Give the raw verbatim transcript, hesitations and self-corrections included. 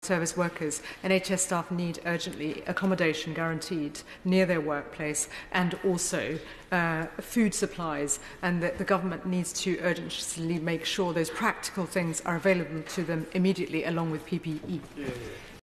service workers, N H S staff need urgently accommodation guaranteed near their workplace and also uh, food supplies, and that the government needs to urgently make sure those practical things are available to them immediately along with P P E. Yeah, yeah.